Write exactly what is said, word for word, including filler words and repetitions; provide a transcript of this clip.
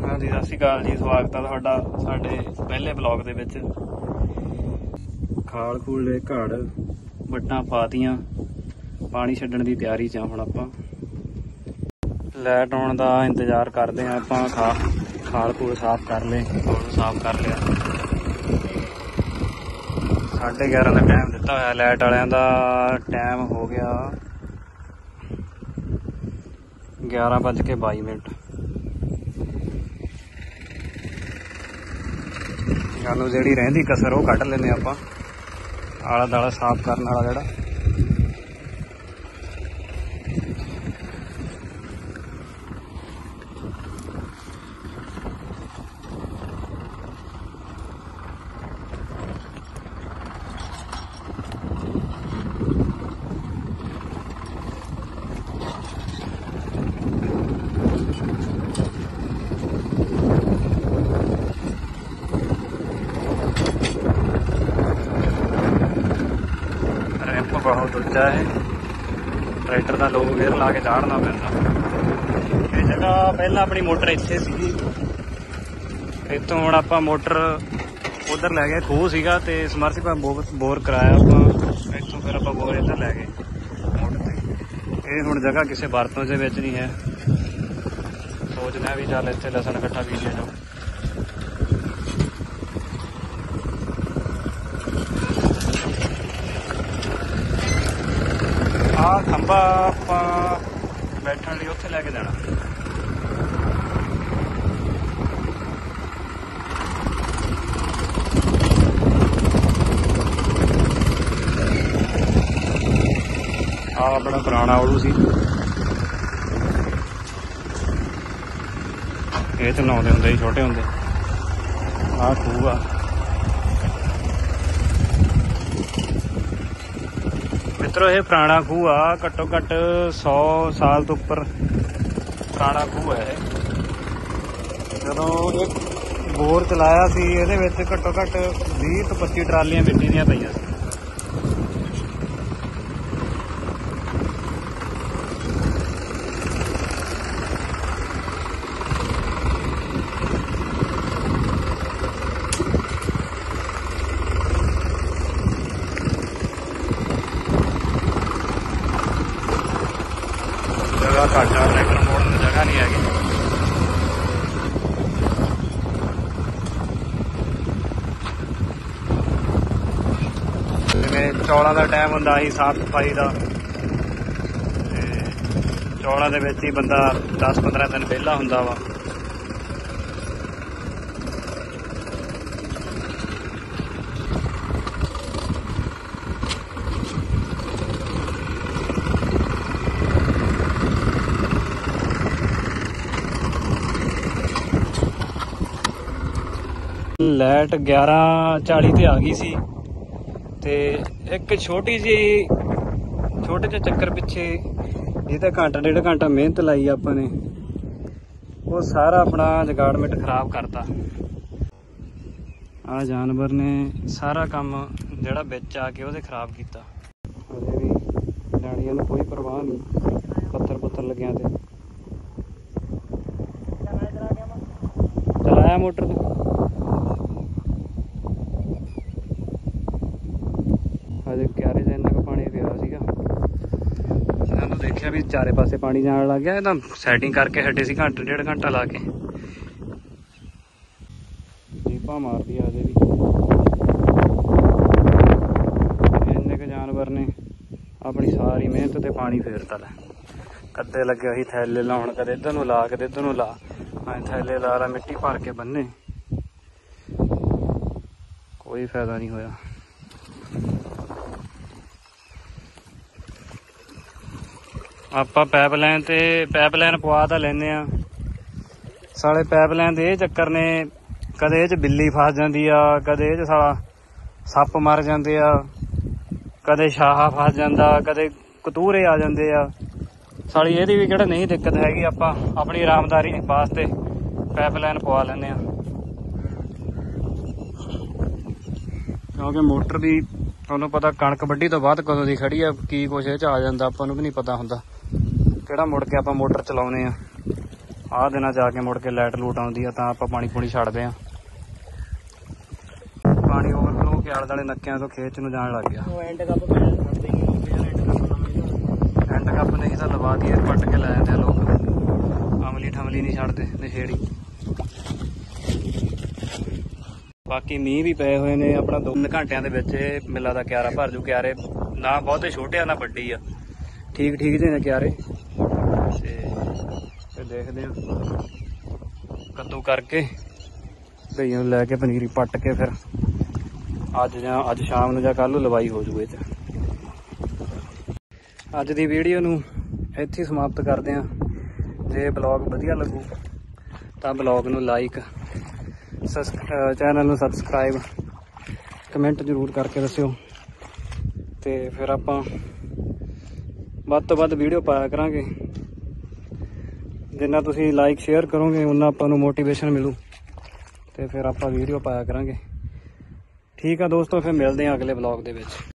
हाँ जी, सत श्री अकाल जी। स्वागत है तुहाडा साडे पहले ब्लॉग दे विच। खाल खूल दे घड़ वट्टां पातियां, पानी छड्डण दी तैयारी च हुण आपां। लाइट आउण दा इंतजार करदे आं आपां। खा खाल खूल साफ कर ले, खूल साफ कर लिया। साढ़े ग्यारह का टाइम दिता होया लाइट वालियां दा। टाइम हो गया ग्यारह बज के बाई मिनट। सानू जिहड़ी रहिंदी कसर वो कढ लैंदे आपां। आला दाला साफ करन वाला जिहड़ा बहुत उच्चा है। ट्रैक्टर का लो गेयर ला के चाढ़ना पैंदा। ये जगह पहला अपनी मोटर इत्थे सीगी, इत्थों हुण आपां मोटर उधर लै गए। खूह सीगा ते समरसीबल बोर बोर कराया आपां। इत्थों फिर आपां बोर इधर लै गए मोटर ते। ये हुण जगह किसी बरतों दे विच नहीं है। सोचना भी चल इत्थे लसन कट्ठा बीजे जाओ। आ खंबा आपां बैठण लई उत्थे लैके जाना। आ बड़ा पुराना ओड़ू सी। ये तो नहाउंदे हुंदे ही छोटे हुंदे। आ खूह आ मित्रों। ये पुराना खूह आ, घट्टो घट्ट सौ साल तो उपर पुराना खूह है। जदों एक बोर चलाया सी इहदे विच घट्टो घट्ट बीस तो पच्ची ट्रालियां मिट्टी दियां पईयां सी। घट आ, ट्रैक्टर मोड़न की जगह नहीं हैगी। जिवें चौलों का टाइम हुंदा ही साफ सफाई का, चौलों दे विच ही बंदा दस पंद्रह दिन विहला हुंदा वा। लाइट ग्यारह चाली ते आ गई सी ते एक छोटी जी छोटे जे चक्कर पिछे जिहदा घंटा डेढ़ घंटा मेहनत लाई आपां ने, वो सारा अपना जगाड़मेंट खराब करता। आ जानवर ने सारा काम जिहड़ा बिच आके उहदे खराब किया। अजे भी जानियां नूं कोई परवाह नहीं, पत्थर पुत्थर लग्या ते चलाया मोटर तो। अजे क्यारे च इन्ना पानी पिया सीगा, सानू देखिया भी चारे पासे पानी जान लग गया। तो सैटिंग करके हटे सी घंटे डेढ़ घंटा ला के। जीपा मार दिया अजे भी। इन्ने के जानवर ने अपनी सारी मेहनत ते पानी फेरता लै। कद्दे लगे ही थैले लाउण, कदे इधर नूं ला कदे इधर नूं ला। अं थैले ला ला मिट्टी भर के बन्ने, कोई फायदा नहीं होया। आपां पाइपलाइन ते पाइपलाइन पवा तां लैने आ, साले पाइपलाइन दे चक्कर ने कदे इह च बिल्ली फस जांदी आ, कदे इह च साला सप्प मर जांदे आ, कदे शाहा फस जांदा, कदे कतूरे आ जांदे आ। साली इहदी भी किहड़ा नहीं दिक्कत हैगी। आपां अपनी आरामदारी वास्ते पाइपलाइन पवा लैने आ, क्योंकि मोटर भी तुहानूं पता कणक वड्डी तो बाद कदों दी खड़ी आ, की कुछ इह च आ जांदा आपां नूं भी नहीं पता हुंदा। किहड़ा मुड़ के आपां मोटर चलाउने आ। ਆਹ ਦਿਨਾਂ 'ਚ ਆ ਕੇ ਮੁੜ ਕੇ ਲਾਈਟ ਲੂਟ ਆਉਂਦੀ ਆ ਤਾਂ ਆਪਾਂ ਪਾਣੀ ਪੂਣੀ ਛੱਡਦੇ ਆ। ਪਾਣੀ ਓਵਰਫਲੋ ਕੇ ਆਲੇ ਦੁਆਲੇ ਨੱਕਿਆਂ ਤੋਂ ਖੇਤ ਨੂੰ ਜਾਣ ਲੱਗ ਗਿਆ। ਐਂਡ ਕੱਪ ਛੱਡਦੇ ਨਹੀਂ ਐਂਡ ਕੱਪ ਐਂਡ ਕੱਪ ਨਹੀਂ ਤਾਂ ਲਵਾ ਦੀਏ, ਪੱਟ ਕੇ ਲੈ ਜਾਂਦੇ ਆ ਲੋਕ। ਅਮਲੀ ਠਮਲੀ ਨਹੀਂ ਛੱਡਦੇ ਨਸ਼ੇੜੀ। ਬਾਕੀ ਮੀਂਹ ਵੀ ਪਏ ਹੋਏ ਨੇ। ਆਪਣਾ ਦੋ ਘੰਟਿਆਂ ਦੇ ਵਿੱਚ ਇਹ ਮੇਲਾ ਦਾ ਕਿਆਰਾ ਭਰ ਜੂ। ਕਿਆਰੇ ਨਾ ਬਹੁਤੇ ਛੋਟੇ ਆ ਨਾ ਵੱਡੀ ਆ, ਠੀਕ ਠੀਕ ਜਿਹੇ ਨੇ ਕਿਆਰੇ। ਤੇ ਫਿਰ ਦੇਖਦੇ ਆ ਕੱਦੂ ਕਰਕੇ ਗਈਆਂ ਨੂੰ ਲੈ ਕੇ ਪਨੀਰੀ ਪੱਟ ਕੇ ਫਿਰ ਅੱਜ ਜਾਂ ਅੱਜ ਸ਼ਾਮ ਨੂੰ ਜਾਂ ਕੱਲ੍ਹ ਨੂੰ ਲਵਾਈ ਹੋ ਜੂ। ਇਹ 'ਚ ਅੱਜ ਦੀ ਵੀਡੀਓ ਨੂੰ ਇੱਥੇ ਸਮਾਪਤ ਕਰਦੇ ਹਾਂ। ਜੇ ਬਲੌਗ ਵਧੀਆ ਲੱਗੂ ਤਾਂ ਬਲੌਗ ਨੂੰ ਲਾਈਕ, ਚੈਨਲ ਨੂੰ ਸਬਸਕ੍ਰਾਈਬ, ਕਮੈਂਟ ਜ਼ਰੂਰ ਕਰਕੇ ਦੱਸਿਓ। ਤੇ ਫਿਰ ਆਪਾਂ ਵੱਧ ਤੋਂ ਵੱਧ ਵੀਡੀਓ ਪਾਇਆ ਕਰਾਂਗੇ। ਜਿੰਨਾ ਤੁਸੀਂ ਲਾਈਕ ਸ਼ੇਅਰ ਕਰੋਗੇ ਉਨਾ ਆਪਾਂ ਨੂੰ ਮੋਟੀਵੇਸ਼ਨ ਮਿਲੂ ਤੇ ਫਿਰ ਆਪਾਂ ਵੀਡੀਓ ਪਾਇਆ ਕਰਾਂਗੇ। ਠੀਕ ਆ ਦੋਸਤੋ, ਫਿਰ ਮਿਲਦੇ ਹਾਂ ਅਗਲੇ ਬਲੌਗ ਦੇ ਵਿੱਚ।